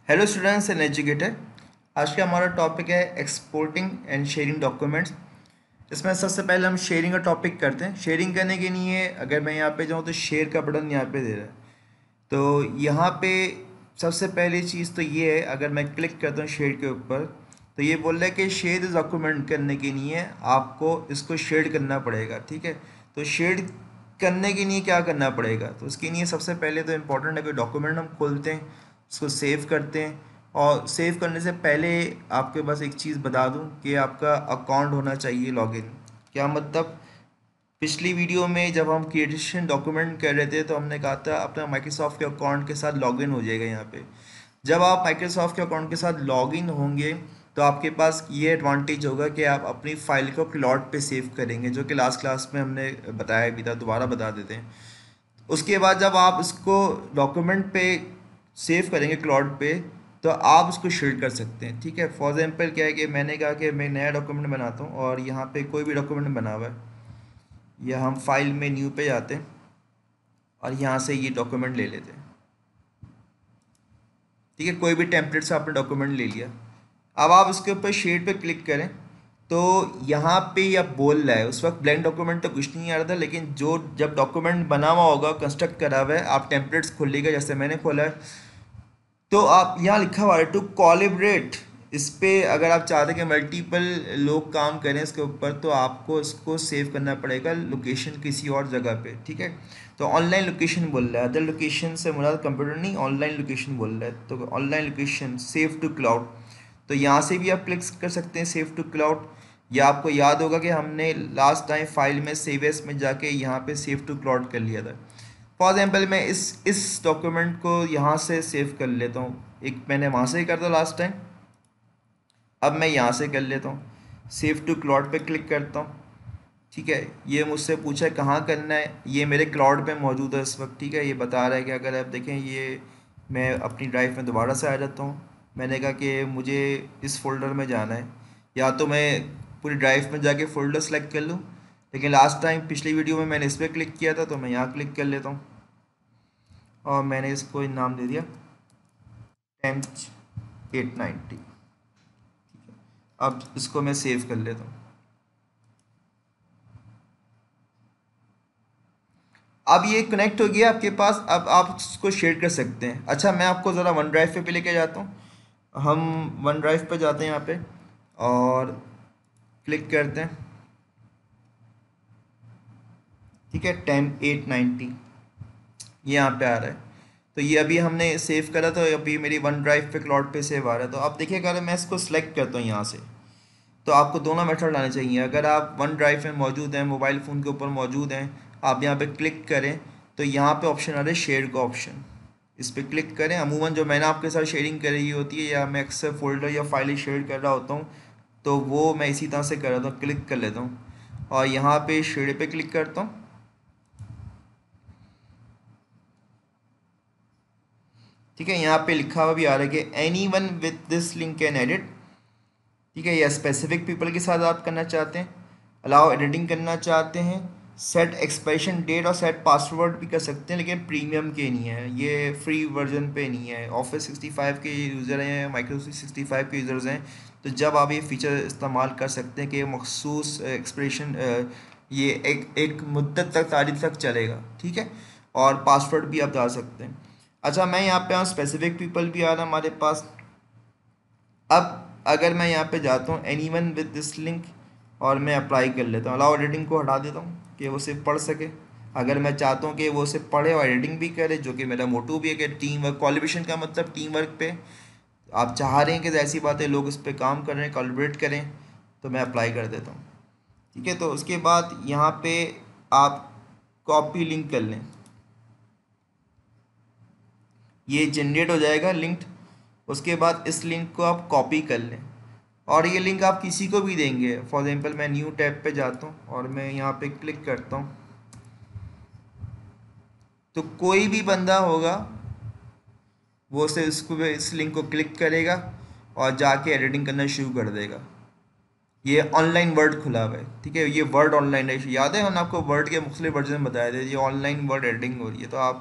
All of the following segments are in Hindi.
Hello students and educator. आज का हमारा टॉपिक है एक्सपोर्टिंग एंड शेयरिंग डॉक्यूमेंट्स। इसमें सबसे पहले हम शेयरिंग का टॉपिक करते हैं। शेयरिंग करने के लिए अगर मैं यहाँ पे जाऊँ तो शेयर का बटन यहाँ पे दे रहा है। तो यहाँ पे सबसे पहली चीज़ तो ये है, अगर मैं क्लिक करता हूँ शेयर के ऊपर तो ये बोल रहा है कि शेयर इस डॉक्यूमेंट करने के लिए आपको इसको शेयर करना पड़ेगा। ठीक है, तो शेयर करने के लिए क्या करना पड़ेगा, तो उसके लिए सबसे पहले तो इम्पोर्टेंट है कि डॉक्यूमेंट हम खोलते हैं, उसको सेव करते हैं। और सेव करने से पहले आपके पास एक चीज़ बता दूं कि आपका अकाउंट होना चाहिए लॉगिन। क्या मतलब, पिछली वीडियो में जब हम क्रिएशन डॉक्यूमेंट कर रहे थे तो हमने कहा था अपना माइक्रोसॉफ्ट के अकाउंट के साथ लॉगिन हो जाएगा। यहाँ पे जब आप माइक्रोसॉफ्ट के अकाउंट के साथ लॉगिन होंगे तो आपके पास ये एडवांटेज होगा कि आप अपनी फाइल को क्लाउड पे सेव करेंगे, जो कि लास्ट क्लास में हमने बताया भी था, दोबारा बता देते हैं। उसके बाद जब आप इसको डॉक्यूमेंट पे सेव करेंगे क्लाउड पे, तो आप उसको शेयर कर सकते हैं। ठीक है, फॉर एग्जाम्पल क्या है कि मैंने कहा कि मैं नया डॉक्यूमेंट बनाता हूँ और यहाँ पे कोई भी डॉक्यूमेंट बना हुआ है, या हम फाइल में न्यू पे जाते हैं और यहाँ से ये डॉक्यूमेंट ले लेते हैं। ठीक है, कोई भी टेम्पलेट से आपने डॉक्यूमेंट ले लिया। अब आप उसके ऊपर शेयर पे क्लिक करें तो यहाँ पे यह बोल रहा है, उस वक्त ब्लैंक डॉक्यूमेंट तो कुछ नहीं आ रहा था, लेकिन जो जब डॉक्यूमेंट बना हुआ होगा, कंस्ट्रक्ट करा हुआ है, आप टेम्पलेट्स खोलिएगा जैसे मैंने खोला है, तो आप यहाँ लिखा हुआ है टू कोलैबोरेट। इस पे अगर आप चाहते हैं कि मल्टीपल लोग काम करें इसके ऊपर, तो आपको इसको सेव करना पड़ेगा लोकेशन किसी और जगह पे। ठीक है, तो ऑनलाइन लोकेशन बोल रहा है, अदर लोकेशन से मुराद कंप्यूटर नहीं, ऑनलाइन लोकेशन बोल रहा है। तो online location save to cloud, तो यहाँ से भी आप क्लिक कर सकते हैं सेव टू क्लाउड। या आपको याद होगा कि हमने लास्ट टाइम फाइल में सेव एस में जाके यहाँ पे सेव टू क्लाउड कर लिया था। फॉर एग्जाम्पल मैं इस डॉक्यूमेंट को यहाँ से सेव कर लेता हूँ। एक मैंने वहाँ से ही कर था लास्ट टाइम, अब मैं यहाँ से कर लेता हूँ, सेव टू क्लाउड पे क्लिक करता हूँ। ठीक है, ये मुझसे पूछा है कहाँ करना है, ये मेरे क्लाउड पे मौजूद है इस वक्त। ठीक है, ये बता रहा है कि अगर आप देखें, ये मैं अपनी ड्राइव में दोबारा से आ जाता हूँ। मैंने कहा कि मुझे इस फोल्डर में जाना है, या तो मैं पूरी ड्राइव में जाके फ़ोल्डर सेलेक्ट कर लूँ, लेकिन लास्ट टाइम पिछली वीडियो में मैंने इस पर क्लिक किया था, तो मैं यहाँ क्लिक कर लेता हूँ और मैंने इसको नाम दे दिया टेम्प 890। अब इसको मैं सेव कर लेता हूँ। अब ये कनेक्ट हो गया आपके पास, अब आप इसको शेयर कर सकते हैं। अच्छा, मैं आपको ज़रा वन ड्राइव पे लेके जाता हूँ। हम वन ड्राइव पे जाते हैं यहाँ पे और क्लिक करते हैं। ठीक है, टेम्प 890 ये यहाँ पे आ रहा है। तो ये अभी हमने सेव करा, तो अभी मेरी वन ड्राइव पे क्लाउड पे सेव आ रहा है। तो आप देखिएगा, अगर मैं इसको सिलेक्ट करता हूँ यहाँ से, तो आपको दोनों मेथड लाने चाहिए। अगर आप वन ड्राइव में मौजूद हैं, मोबाइल फ़ोन के ऊपर मौजूद हैं, आप यहाँ पे क्लिक करें तो यहाँ पे ऑप्शन आ रहा है शेयर का ऑप्शन, इस पर क्लिक करें। अमूमन जो मैंने आपके साथ शेयरिंग करी होती है, या मैं अक्सर फोल्डर या फाइल शेयर कर रहा होता हूँ, तो वो मैं इसी तरह से कर रहा हूँ। क्लिक कर लेता हूँ और यहाँ पे शेयर पे क्लिक करता हूँ। ठीक है, यहाँ पे लिखा हुआ भी आ रहा है कि anyone with this link can edit. ठीक है, या स्पेसिफिक पीपल के साथ आप करना चाहते हैं, अलाउ एडिटिंग करना चाहते हैं, सेट एक्सपायरेशन डेट और सेट पासवर्ड भी कर सकते हैं, लेकिन प्रीमियम के नहीं है, ये फ्री वर्जन पे नहीं है। ऑफिस 65 के यूज़र हैं, माइक्रोसॉफ्ट 65 के यूज़र्स हैं, तो जब आप ये फीचर इस्तेमाल कर सकते हैं कि मखसूस एक्सप्रेशन ये एक मुद्दत तक, तारीख तक चलेगा। ठीक है, और पासवर्ड भी आप डाल सकते हैं। अच्छा, मैं यहाँ पे स्पेसिफिक पीपल भी आ रहा है हमारे पास। अब अगर मैं यहाँ पे जाता हूँ anyone with this link और मैं अप्लाई कर लेता हूँ, अलाउ एडिटिंग को हटा देता हूँ कि वो सिर्फ पढ़ सके। अगर मैं चाहता हूँ कि वो सिर्फ पढ़े और एडिटिंग भी करे, जो कि मेरा मोटो भी है कि टीम वर्क, कोलैबोरेशन का मतलब टीम वर्क पे आप चाह रहे हैं कि ऐसी बातें लोग इस पर काम कर रहे हैं, कोलैबोरेट करें, तो मैं अप्लाई कर देता हूँ। ठीक है, तो उसके बाद यहाँ पे आप कॉपी लिंक कर लें, ये जनरेट हो जाएगा लिंक। उसके बाद इस लिंक को आप कॉपी कर लें और ये लिंक आप किसी को भी देंगे। फॉर एग्जांपल मैं न्यू टैब पे जाता हूँ और मैं यहाँ पे क्लिक करता हूँ, तो कोई भी बंदा होगा वो से इसको, इस लिंक को क्लिक करेगा और जाके एडिटिंग करना शुरू कर देगा। ये ऑनलाइन वर्ड खुला हुआ है। ठीक है, ये वर्ड ऑनलाइन है, याद है हमने आपको वर्ड के मुख्तलिफ वर्जन बताए थे, ये ऑनलाइन वर्ड एडिटिंग हो रही है। तो आप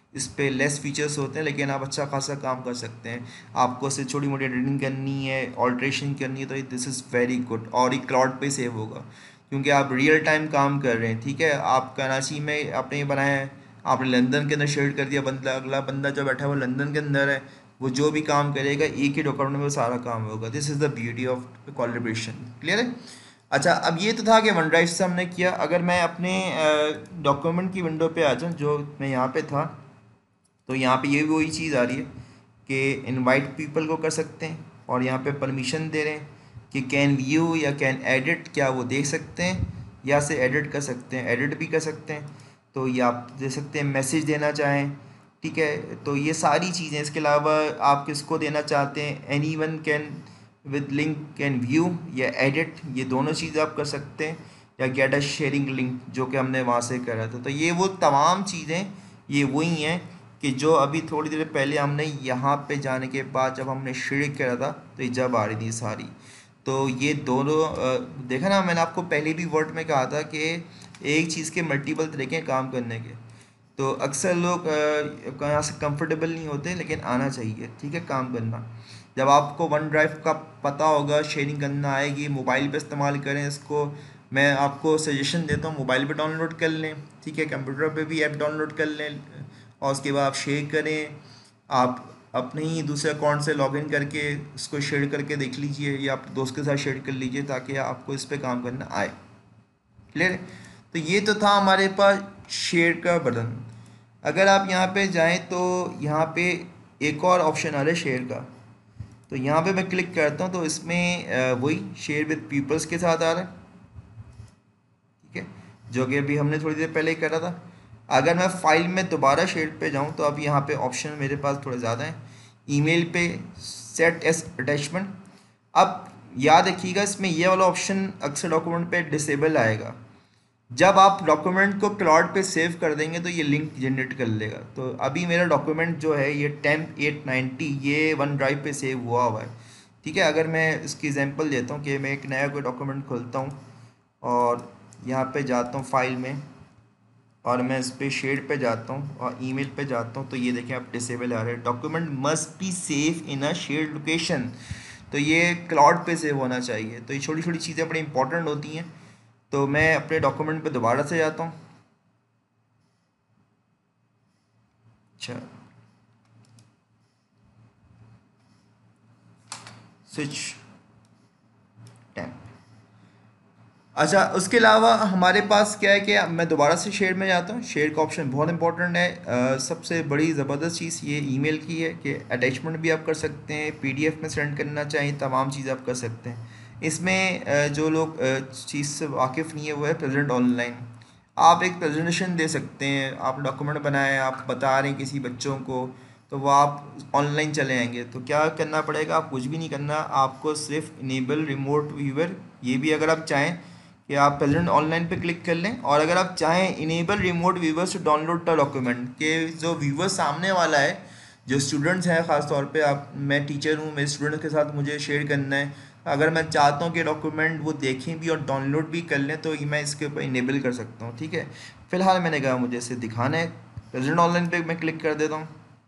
इस पे लेस फीचर्स होते हैं, लेकिन आप अच्छा खासा काम कर सकते हैं। आपको सिर्फ छोटी मोटी एडिटिंग करनी है, ऑल्ट्रेशन करनी है, तो दिस इज़ वेरी गुड। और ये क्लाउड पे सेव होगा क्योंकि आप रियल टाइम काम कर रहे हैं। ठीक है, आप कराची में आपने ये बनाया है, आपने लंदन के अंदर शेयर कर दिया, बंदा अगला बंदा जो बैठा है वो लंदन के अंदर है, वो जो भी काम करेगा एक ही डॉक्यूमेंट में वो सारा काम होगा। This is the beauty of collaboration. Clear है? अच्छा, अब ये तो था कि वन ड्राइव से हमने किया। अगर मैं अपने डॉक्यूमेंट की विंडो पे आ जाऊँ, जो मैं यहाँ पे था, तो यहाँ पे ये भी वही चीज़ आ रही है कि इनवाइट पीपल को कर सकते हैं, और यहाँ पे परमिशन दे रहे हैं कि कैन व्यू या कैन एडिट, क्या वो देख सकते हैं या से एडिट कर सकते हैं, एडिट भी कर सकते हैं। तो ये आप दे सकते हैं, मैसेज देना चाहें। ठीक है, तो ये सारी चीज़ें। इसके अलावा आप किसको देना चाहते हैं, anyone can with link can view या एडिट, ये दोनों चीज़ आप कर सकते हैं, या गेट अ शेयरिंग लिंक जो कि हमने वहाँ से करा था। तो ये वो तमाम चीज़ें ये वही हैं कि जो अभी थोड़ी देर पहले हमने यहाँ पे जाने के बाद जब हमने शेयर करा था तो ये जब आ रही थी सारी। तो ये दोनों देखा ना, मैंने आपको पहले भी वर्ड में कहा था कि एक चीज़ के मल्टीपल तरीके हैं काम करने के। तो अक्सर लोग यहाँ से कंफर्टेबल नहीं होते, लेकिन आना चाहिए। ठीक है, काम करना। जब आपको वन ड्राइव का पता होगा, शेयरिंग करना आएगी, मोबाइल पे इस्तेमाल करें इसको। मैं आपको सजेशन देता हूँ, मोबाइल पे डाउनलोड कर लें। ठीक है, कंप्यूटर पे भी ऐप डाउनलोड कर लें, और उसके बाद आप शेयर करें। आप अपने ही दूसरे अकाउंट से लॉगिन करके इसको शेयर करके देख लीजिए, या आप दोस्त के साथ शेयर कर लीजिए, ताकि आपको इस पर काम करना आए। क्लियर है? तो ये तो था हमारे पास शेयर का बटन। अगर आप यहाँ पे जाएं तो यहाँ पे एक और ऑप्शन आ रहा है शेयर का। तो यहाँ पे मैं क्लिक करता हूँ तो इसमें वही शेयर विद पीपल्स के साथ आ रहा है। ठीक है, जो कि अभी हमने थोड़ी देर पहले ही करा था। अगर मैं फाइल में दोबारा शेयर पे जाऊँ तो अब यहाँ पे ऑप्शन मेरे पास थोड़े ज़्यादा हैं। ईमेल पे सेट एस अटैचमेंट। अब याद रखिएगा, इसमें ये वाला ऑप्शन अक्सर डॉक्यूमेंट पे डिसेबल आएगा। जब आप डॉक्यूमेंट को क्लाउड पे सेव कर देंगे तो ये लिंक जनरेट कर लेगा। तो अभी मेरा डॉक्यूमेंट जो है ये temp890 ये वन ड्राइव पे सेव हुआ है। ठीक है, अगर मैं इसकी एग्जांपल देता हूँ कि मैं एक नया कोई डॉक्यूमेंट खोलता हूँ और यहाँ पे जाता हूँ फाइल में, और मैं इस पर शेयर पे जाता हूँ और ईमेल पे जाता हूँ, तो ये देखें आप डिसेबल आ रहे हैं, document must be save in a shared location. तो ये क्लाउड पे सेव होना चाहिए। तो ये छोटी छोटी चीज़ें बड़ी इंपॉर्टेंट होती हैं। तो मैं अपने डॉक्यूमेंट पे दोबारा से जाता हूँ। अच्छा, स्विच टैब। अच्छा, उसके अलावा हमारे पास क्या है कि मैं दोबारा से शेयर में जाता हूँ। शेयर का ऑप्शन बहुत इंपॉर्टेंट है। सबसे बड़ी ज़बरदस्त चीज़ ये ईमेल की है कि अटैचमेंट भी आप कर सकते हैं, पीडीएफ में सेंड करना चाहिए, तमाम चीज़ आप कर सकते हैं। इसमें जो लोग चीज़ से वाकिफ़ नहीं है वो है प्रेजेंट ऑनलाइन। आप एक प्रेजेंटेशन दे सकते हैं, आप डॉक्यूमेंट बनाएं, आप बता रहे हैं किसी बच्चों को, तो वो आप ऑनलाइन चले आएंगे। तो क्या करना पड़ेगा, आप कुछ भी नहीं करना, आपको सिर्फ इनेबल रिमोट व्यूअर, ये भी अगर आप चाहें कि आप प्रेजेंट ऑनलाइन पे क्लिक कर लें, और अगर आप चाहें enable remote viewers to download the document, के जो व्यूवर सामने वाला है, जो स्टूडेंट्स हैं, ख़ास तौर पे आप, मैं टीचर हूँ, मेरे स्टूडेंट के साथ मुझे शेयर करना है, अगर मैं चाहता हूँ कि डॉक्यूमेंट वो देखें भी और डाउनलोड भी कर लें, तो मैं इसके ऊपर इनेबल कर सकता हूँ। ठीक है, फ़िलहाल मैंने कहा मुझे इसे दिखाना है, प्रेजेंट ऑनलाइन पे मैं क्लिक कर देता हूँ।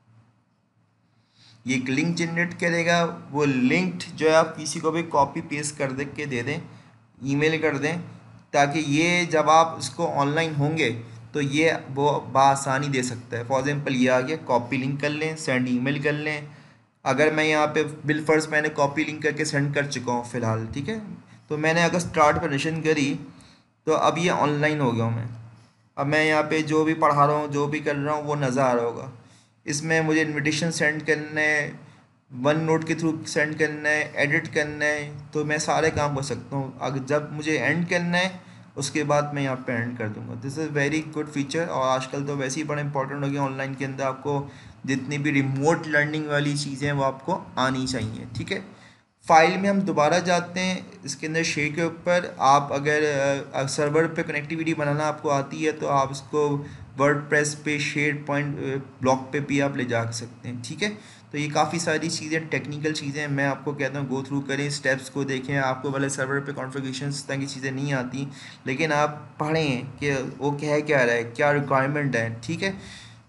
ये एक लिंक जनरेट करेगा, वो लिंक जो है आप किसी को भी कॉपी पेस्ट कर दे के दे दें, ईमेल कर दें, ताकि ये जब आप इसको ऑनलाइन होंगे तो ये वो बआसानी दे सकता है। फॉर एग्जांपल ये आ गया, कॉपी लिंक कर लें, सेंड ईमेल कर लें। अगर मैं यहाँ पे बिल फर्स्ट मैंने कॉपी लिंक करके सेंड कर चुका हूँ फ़िलहाल। ठीक है, तो मैंने अगर स्टार्ट परमिशन करी तो अब ये ऑनलाइन हो गया हूँ मैं। अब मैं यहाँ पे जो भी पढ़ा रहा हूँ, जो भी कर रहा हूँ, वो नज़र आ रहा होगा। इसमें मुझे इनविटेशन सेंड करना है, वन नोट के थ्रू सेंड करना है, एडिट करना है, तो मैं सारे काम कर सकता हूँ। अगर जब मुझे एंड करना है उसके बाद मैं यहाँ पे एंड कर दूँगा। This is very good feature, और आजकल तो वैसे ही बड़ा इंपॉर्टेंट हो गया ऑनलाइन के अंदर। आपको जितनी भी रिमोट लर्निंग वाली चीज़ें हैं वो आपको आनी चाहिए। ठीक है, फाइल में हम दोबारा जाते हैं, इसके अंदर शेयर के ऊपर आप अगर सर्वर पे कनेक्टिविटी बनाना आपको आती है तो आप इसको वर्डप्रेस पे, शेयर पॉइंट ब्लॉक पे भी आप ले जा सकते हैं। ठीक है, तो ये काफ़ी सारी चीज़ें, टेक्निकल चीज़ें मैं आपको कहता हूँ गो थ्रू करें, स्टेप्स को देखें। आपको भले सर्वर पे कॉन्फ़िगरेशंस तरह की चीज़ें नहीं आती, लेकिन आप पढ़ें कि वो क्या है, क्या रहा है, क्या रिक्वायरमेंट है। ठीक है,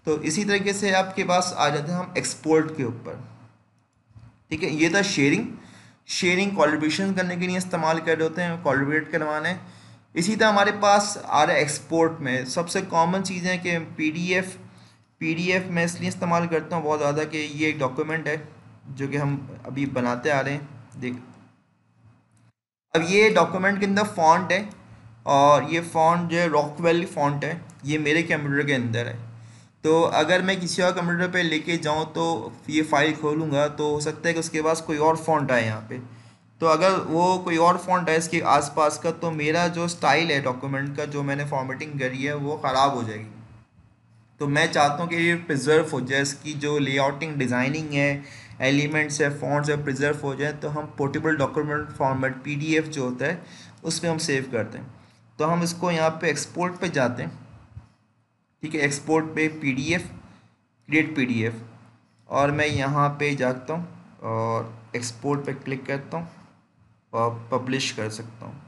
तो इसी तरीके से आपके पास आ जाते हैं हम एक्सपोर्ट के ऊपर। ठीक है, ये था शेयरिंग। शेयरिंग कोलैबोरेशन करने के लिए इस्तेमाल कर रहे होते हैं, कोलैबोरेट करवाने। इसी तरह हमारे पास आ रहा है एक्सपोर्ट में सबसे कॉमन चीज़ है कि पीडीएफ। पीडीएफ मैं इसलिए इस्तेमाल करता हूँ बहुत ज़्यादा कि ये एक डॉक्यूमेंट है जो कि हम अभी बनाते आ रहे हैं। देख, अब ये डॉक्यूमेंट के अंदर फॉन्ट है, और ये फॉन्ट जो है रॉकवेल फॉन्ट है, ये मेरे कंप्यूटर के अंदर है। तो अगर मैं किसी और कंप्यूटर पे लेके जाऊँ तो ये फाइल खोलूँगा तो हो सकता है कि उसके पास कोई और फॉन्ट आए यहाँ पे। तो अगर वो कोई और फॉन्ट है इसके आसपास का, तो मेरा जो स्टाइल है डॉक्यूमेंट का, जो मैंने फॉर्मेटिंग करी है, वो ख़राब हो जाएगी। तो मैं चाहता हूँ कि ये प्रिजर्व हो जाए, इसकी जो लेआउटिंग डिज़ाइनिंग है, एलिमेंट्स है, फॉन्ट्स है, प्रिजर्व हो जाए। तो हम पोर्टेबल डॉक्यूमेंट फॉर्मेट पीडीएफ जो होता है उसमें हम सेव करते हैं। तो हम इसको यहाँ पे एक्सपोर्ट पे जाते हैं। ठीक है, एक्सपोर्ट पे पीडीएफ, क्रिएट पीडीएफ, और मैं यहाँ पे जाता हूँ और एक्सपोर्ट पे क्लिक करता हूँ और पब्लिश कर सकता हूँ।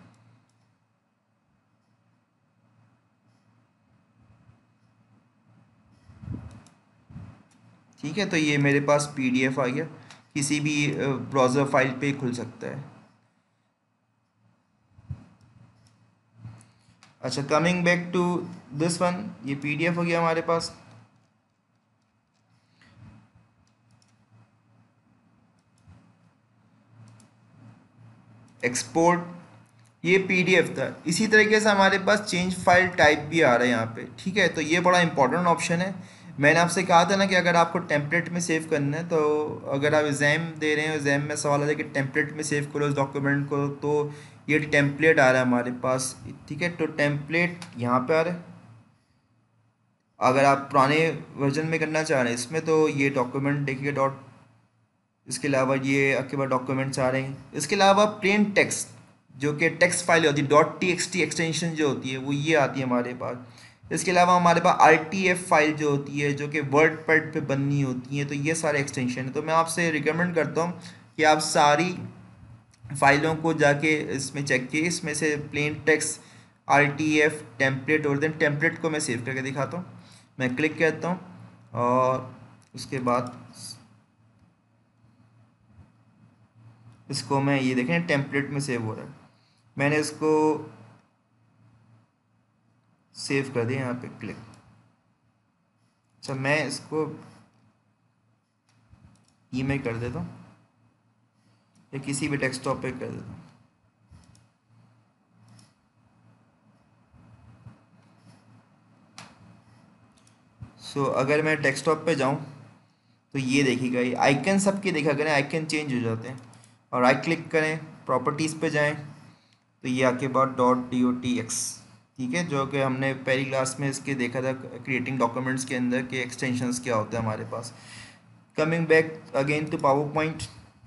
ठीक है, तो ये मेरे पास पीडीएफ आ गया, किसी भी ब्राउज़र फाइल पे खुल सकता है। अच्छा, coming back to this one, ये पीडीएफ हो गया हमारे पास। एक्सपोर्ट, ये पीडीएफ था। इसी तरीके से हमारे पास चेंज फाइल टाइप भी आ रहा है यहाँ पे। ठीक है, तो ये बड़ा इंपॉर्टेंट ऑप्शन है। मैंने आपसे कहा था ना कि अगर आपको टेम्पलेट में सेव करना है, तो अगर आप एग्ज़ाम दे रहे हैं, एग्ज़ाम में सवाल आ जाए कि टेम्पलेट में सेव करो इस डॉक्यूमेंट को, तो ये टेम्पलेट आ रहा है हमारे पास। ठीक है, तो टेम्पलेट यहाँ पे आ रहा है। अगर आप पुराने वर्जन में करना चाह रहे हैं इसमें, तो ये डॉक्यूमेंट देखिए डॉट, इसके अलावा ये आपके पास डॉक्यूमेंट्स आ रहे हैं। इसके अलावा प्लेन टेक्स्ट, जो कि टेक्स्ट फाइल होती है, dot T X T extension जो होती है, वो ये आती है हमारे पास। इसके अलावा हमारे पास आर टी एफ फाइल जो होती है, जो कि वर्ड पैड पे बननी होती है। तो ये सारे एक्सटेंशन है। तो मैं आपसे रिकमेंड करता हूँ कि आप सारी फाइलों को जाके इसमें चेक किए, इसमें से plain text, R T F, template, और देन टेम्पलेट को मैं सेव करके दिखाता हूँ। मैं क्लिक करता हूँ और उसके बाद इसको मैं, ये देखें टेम्पलेट में सेव हो रहा है। मैंने इसको सेव कर दिया, यहाँ पे क्लिक। अच्छा, मैं इसको ईमेल कर देता हूँ या किसी भी डेस्कटॉप पे कर देता हूँ। अगर मैं डेस्कटॉप पे जाऊँ तो ये देखिएगा, ये आइकन सबके देखा करें, आइकन चेंज हो जाते हैं। और राइट क्लिक करें, प्रॉपर्टीज़ पे जाएं, तो ये आपके पास dot D O T X, ठीक है, जो कि हमने पहली क्लास में इसके देखा था क्रिएटिंग डॉक्यूमेंट्स के अंदर के एक्सटेंशंस क्या होते हैं हमारे पास। Coming back again to PowerPoint,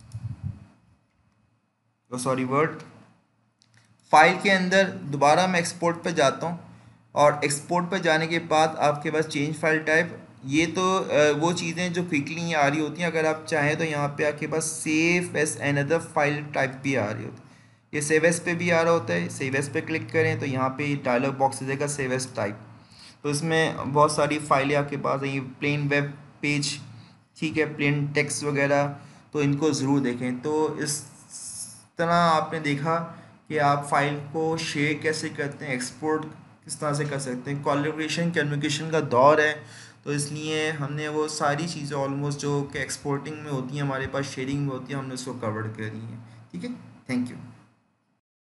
sorry word, file के अंदर दोबारा मैं एक्सपोर्ट पे जाता हूँ, और एक्सपोर्ट पे जाने के बाद आपके पास चेंज फाइल टाइप, ये तो वो चीज़ें जो क्विकली आ रही होती हैं। अगर आप चाहें तो यहाँ पे आपके पास save as another file type भी आ रही होती है। ये सेव एज पे भी आ रहा होता है। सेव एज पे क्लिक करें तो यहाँ पे डायलॉग बॉक्स देगा सेव एज टाइप। तो इसमें बहुत सारी फाइलें आपके पास हैं, ये प्लेन वेब पेज, ठीक है, प्लेन टेक्स्ट वगैरह, तो इनको ज़रूर देखें। तो इस तरह आपने देखा कि आप फाइल को शेयर कैसे करते हैं, एक्सपोर्ट किस तरह से कर सकते हैं। कोलैबोरेशन कम्युनिकेशन का दौर है, तो इसलिए हमने वो सारी चीज़ें ऑलमोस्ट जो कि एक्सपोर्टिंग में होती हैं हमारे पास, शेयरिंग में होती है, हमने उसको कवर कर दी हैं। ठीक है, थैंक यू।